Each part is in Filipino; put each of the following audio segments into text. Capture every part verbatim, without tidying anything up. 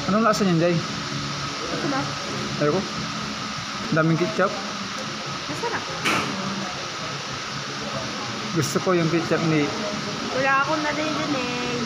Anong lasa niyan, Jay? Masarap. Ayoko. Daming ketchup. Masarap. Gusto ko yung ketchup ni... Wala akong nadidinig.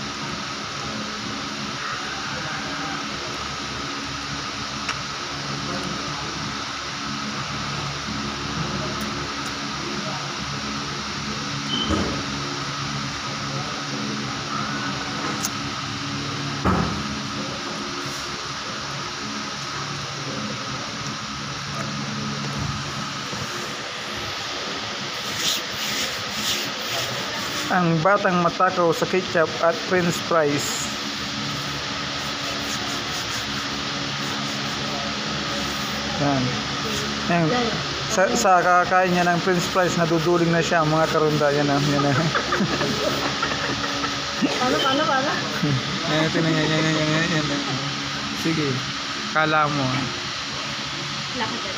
Ang batang matakaw sa ketchup at french fries. Yan. Yan. Sa, sa kakain niya ng french fries, naduduling na siya mga karunda. Yan na. Yan na. Paano, paano, paano? Yan, ito na yan, yan, yan, yan, yan, yan. Sige. Kala mo. Lakad.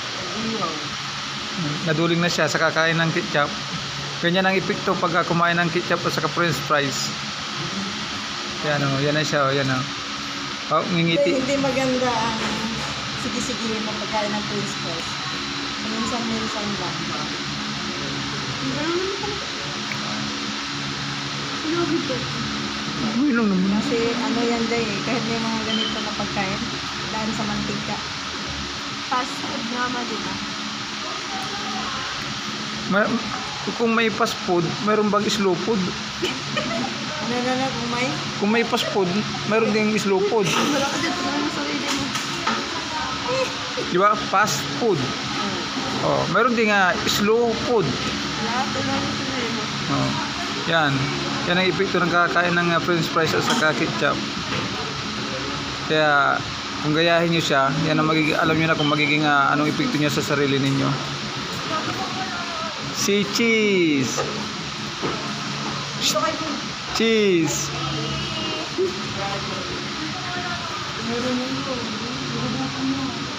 Naduling na siya sa kakain ng ketchup. Ganyan ang epekto pag kumain ng ketchup at saka french fries. Yan o, yan na siya o, yan o. Oh, ngingiti. Hindi, hindi maganda ang sige-sige mo pagkain ng french fries. Minsan-minsan lang. Uy lang naman. Kasi ano yan day eh, kahit may mga ganito na pagkain, dahil sa mantika. Fast food naman, di ba? Ma kung may fast food, mayroon bang slow food? Ano na na kung may? Kung may fast food, mayroon ding slow food. Wala ka dito naman sa sarili mo. Di ba? Fast food. Oh, mayroon ding uh, slow food. Lahat na lang sa sarili mo. Oh. Yan. Yan ang epekto ng kakain ng uh, french fries at saka ketchup. Kaya kung gayahin nyo siya, yan ang magiging, alam nyo na kung magiging uh, anong epekto niya sa sarili ninyo. Si cheese. Cheese. Meron yun.